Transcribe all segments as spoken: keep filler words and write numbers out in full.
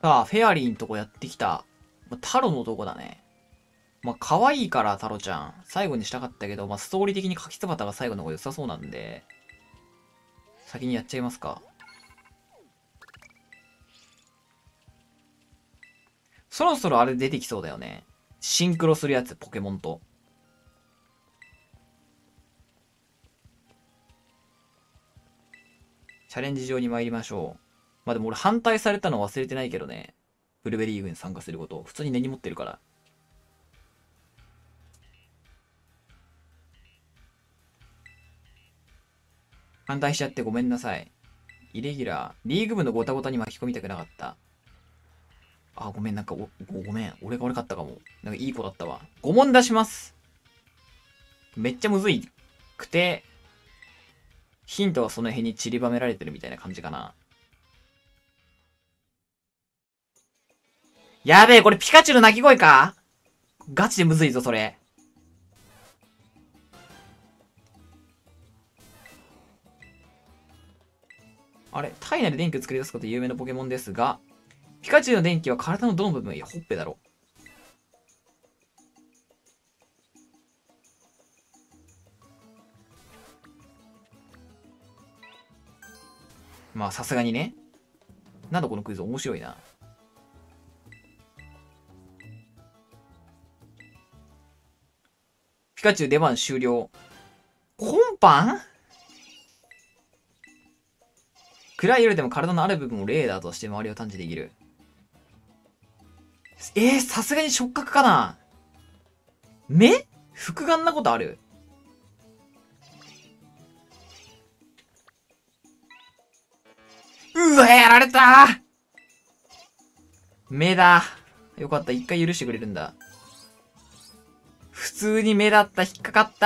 さあ、フェアリーんとこやってきた。まあタロのとこだね。まあ、可愛いからタロちゃん。最後にしたかったけど、まあ、ストーリー的に柿椿が最後の方が良さそうなんで、先にやっちゃいますか。そろそろあれ出てきそうだよね。シンクロするやつ、ポケモンと。チャレンジ場に参りましょう。まあ、でも俺反対されたの忘れてないけどね。ブルベリーグに参加すること。普通に根に持ってるから。反対しちゃってごめんなさい。イレギュラー。リーグ部のゴタゴタに巻き込みたくなかった。あ、ごめん、なんかお、ごごめん。俺が悪かったかも。なんかいい子だったわ。ご問出します。めっちゃむずいくて、ヒントはその辺に散りばめられてるみたいな感じかな。やべえ、これピカチュウの鳴き声か？ガチでむずいぞ、それ。あれ、体内で電気を作り出すことで有名なポケモンですが、ピカチュウの電気は体のどの部分？いや、ほっぺだろ。まあ、さすがにね。なんだこのクイズ面白いな。ピカチュウ出番終了。コンパン？暗い夜でも体のある部分をレーダーとして周りを探知できる。えー、さすがに触覚かな？目？複眼なことある？うわ、やられた。目だ。よかった、一回許してくれるんだ。普通に目だった、引っかかった。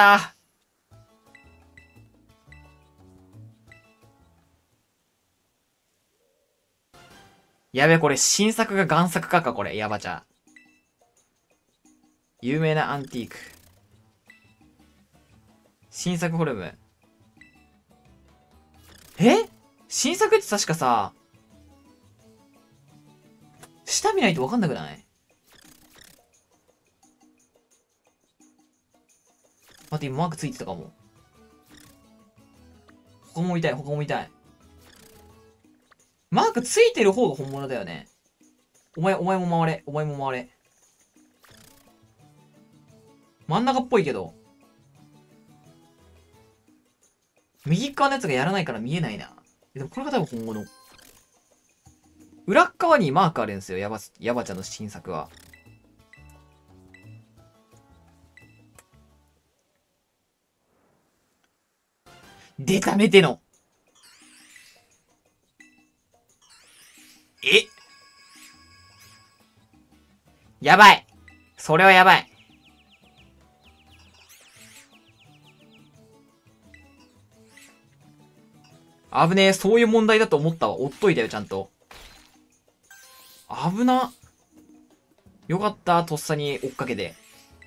やべ、これ新作が贋作かか、これ。やばちゃ。有名なアンティーク。新作フォルム。え？新作って確かさ、下見ないとわかんなくない？待って、今マークついてたかも。ここも痛い、ここも痛い。マークついてる方が本物だよね。お前、お前も回れ。お前も回れ。真ん中っぽいけど。右側のやつがやらないから見えないな。でもこれが多分本物。裏側にマークあるんですよ。ヤバ、ヤバちゃんの新作は。出たメテの。え？やばい。それはやばい。危ねえ、そういう問題だと思ったわ。追っといたよ、ちゃんと。危な。よかった、とっさに追っかけて。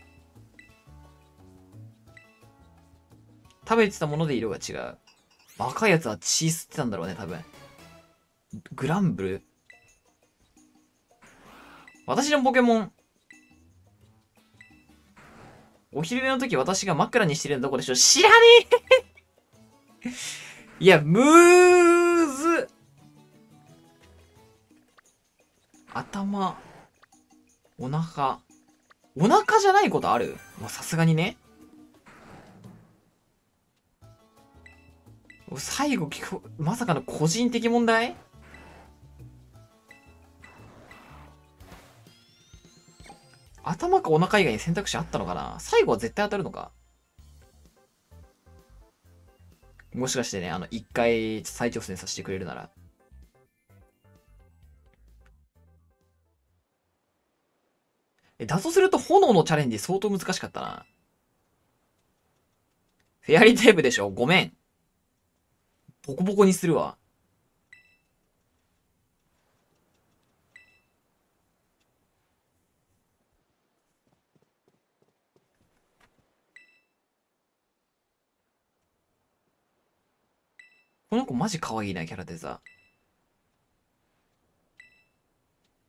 食べてたもので色が違う。若いやつは血吸ってたんだろうね、多分。グランブル？私のポケモン。お昼寝の時私が枕にしてるのどこでしょう？知らねえ。いや、むーず。頭、お腹。お腹じゃないことある？まあ、さすがにね。最後聞く、まさかの個人的問題？頭かお腹以外に選択肢あったのかな？最後は絶対当たるのか？もしかしてね、あの、一回再挑戦させてくれるなら。え、だとすると炎のチャレンジ相当難しかったな。フェアリーテープでしょ？ごめん。ボコボコにするわ。この子マジ可愛いな、キャラデザ。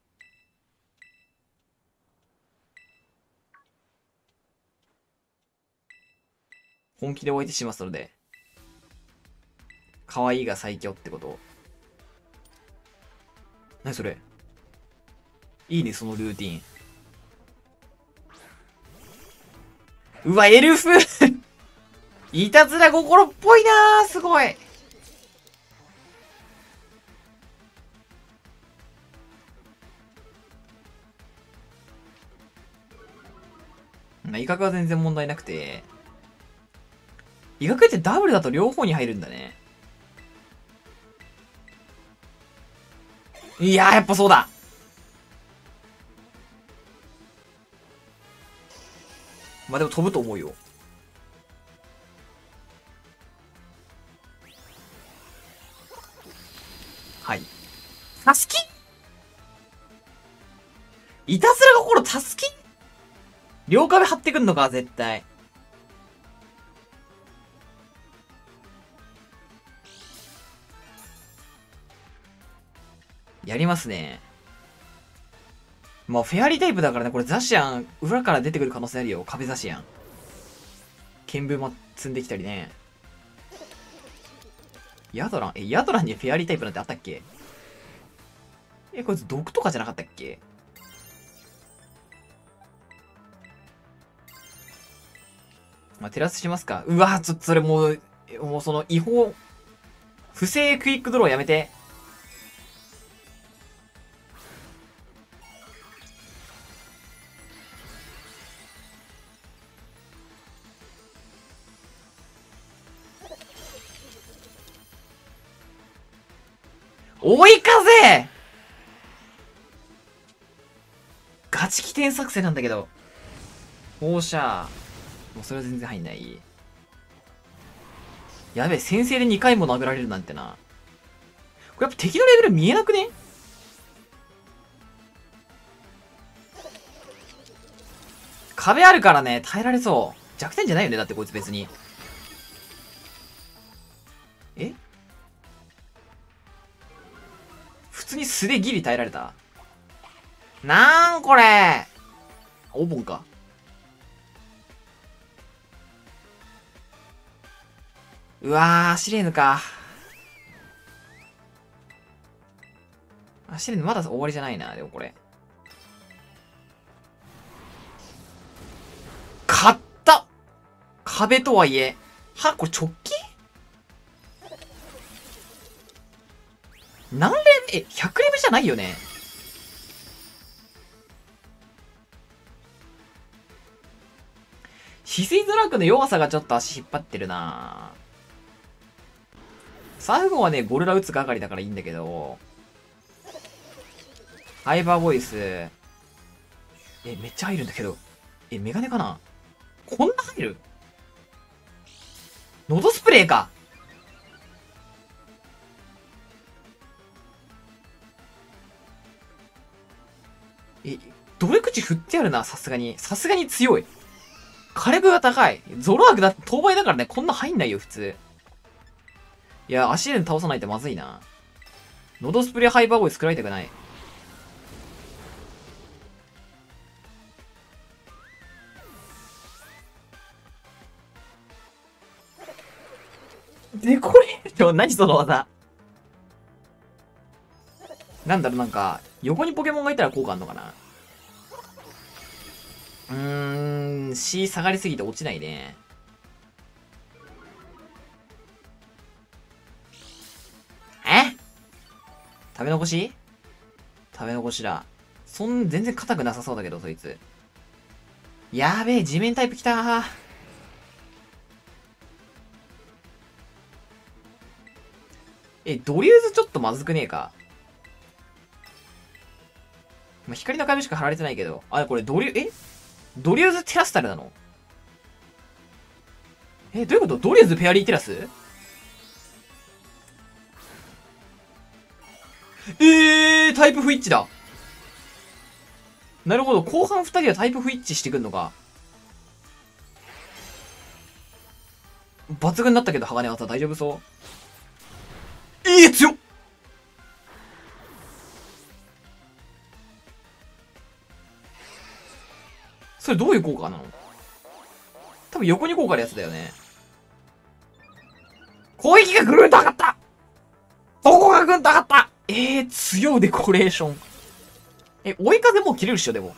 本気でお相手しますので。可愛いが最強ってこと。何それ。いいね、そのルーティン。うわ、エルフいたずら心っぽいなー、すごい。まあ、威嚇は全然問題なくて。威嚇ってダブルだと両方に入るんだね。いやー、やっぱそうだ。まあでも飛ぶと思うよ。はい。たすきいたずら心たすき両壁張ってくんのか、絶対。やりますね。まあ、フェアリータイプだからね、これザシアン、裏から出てくる可能性あるよ。壁ザシアン。剣舞も積んできたりね。ヤドランえ、ヤドランにフェアリータイプなんてあったっけ？え、こいつ毒とかじゃなかったっけ？まあ、テラスしますか。うわちょっとそれもう、もうその違法、不正クイックドローやめて。追い風ガチ起点作戦なんだけど。放射。もうそれは全然入んない。やべえ、先制でにかいも殴られるなんてな。これやっぱ敵のレベル見えなくね？壁あるからね、耐えられそう。弱点じゃないよね、だってこいつ別に。え？普通に素でギリ耐えられた？なーんこれ。お盆か。うわー、アシレーヌか。アシレーヌまだ終わりじゃないな、でもこれ。勝った！壁とはいえ。は、これ直帰？何レベル、え、ひゃくレベルじゃないよね。翡翠ドラッグの弱さがちょっと足引っ張ってるな。サーフゴンはね、ゴルラ打つ係だからいいんだけど。ハイバーボイス。え、めっちゃ入るんだけど。え、メガネかな？こんな入る？ノドスプレーか。え、どれ口振ってあるな、さすがに。さすがに強い。火力が高い。ゾロアークだって当倍だからね、こんな入んないよ、普通。いや、足で倒さないとまずいな。ノドスプレーハイバーボイス食らいたくない。デコレーション何その技。なんだろう、なんか、横にポケモンがいたら効果あんのかな？うーん、C 下がりすぎて落ちないね。え？食べ残し？食べ残しだ。そん、全然硬くなさそうだけど、そいつ。やべえ、地面タイプきたー。え、ドリューズちょっとまずくねえか。まあ、光の壁しか貼られてないけど。あ、これドリュー、えドリューズテラスタルなの？え、どういうこと？ドリューズペアリーテラス？えー、タイプ不一致だ。なるほど、後半二人はタイプ不一致してくんのか。抜群だったけど、鋼技大丈夫そう？えー、強っ！それどういう効果なの？多分横に効果あるやつだよね。 攻撃がぐるんと上がった。どこがぐんと上がった。えー、強いデコレーション。え、追い風もう切れるっしょ、でも。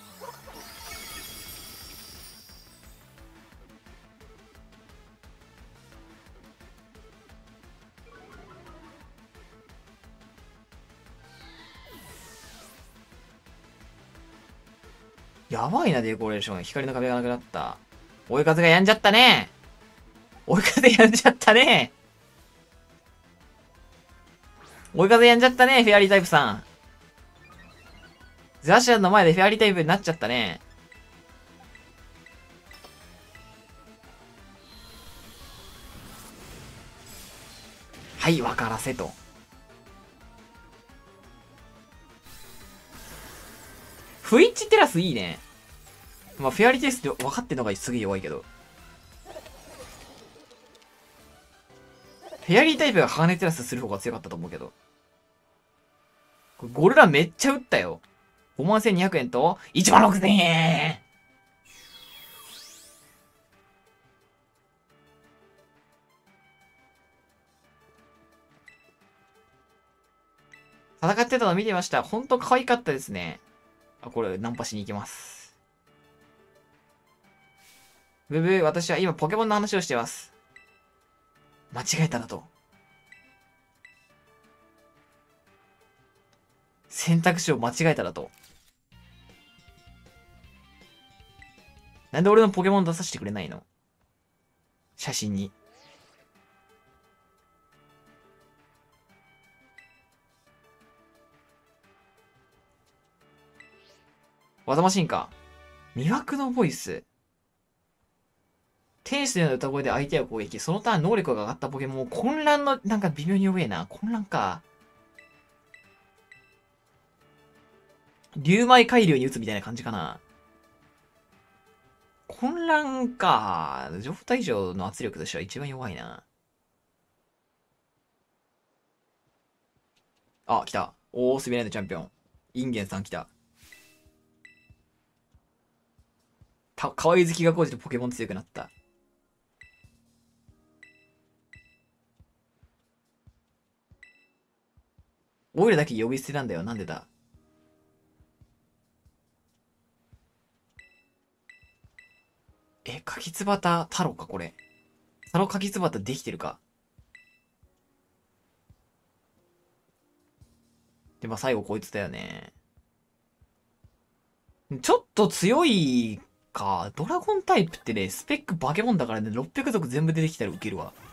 やばいな、デコレーション。光の壁がなくなった。追い風がやんじゃったね。追い風やんじゃったね。追い風やんじゃったね、フェアリータイプさん。ザシャンの前でフェアリータイプになっちゃったね。はい、分からせと。フイッチテラスいいね。まあ、フェアリーテイスト分かってんのがすげえ弱いけど。フェアリータイプが鋼テラスする方が強かったと思うけど。これゴルラめっちゃ撃ったよ。ごまんせんにひゃくえんといちまんろくせんえん。戦ってたの見てました。ほんと可愛かったですね。あ、これ、ナンパしに行きます。ブブー、私は今ポケモンの話をしてます。間違えたなと。選択肢を間違えただと。なんで俺のポケモン出させてくれないの？写真に。技マシンか。魅惑のボイス。天使のような歌声で相手を攻撃。そのターン能力が上がったポケモンを混乱の、なんか微妙に弱えな。混乱か。竜舞海流に打つみたいな感じかな。混乱か。状態以上の圧力としては一番弱いな。あ、来た。おー、スビライのチャンピオン。インゲンさん来た。た、可愛い好きが高じてポケモン強くなった。オイラだけ呼び捨てなんだよ。なんでだ。え、カキツバタ太郎か、これ。太郎カキツバタできてるか。で、まあ最後こいつだよね。ちょっと強いか。ドラゴンタイプってね、スペックバケモンだからね、ろっぴゃく族全部出てきたらウケるわ。